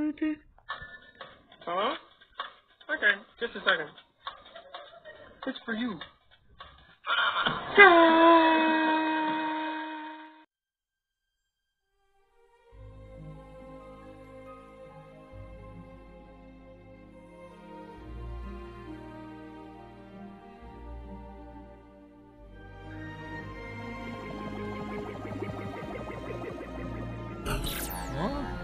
Hello? Okay, just a second. It's for you. Huh?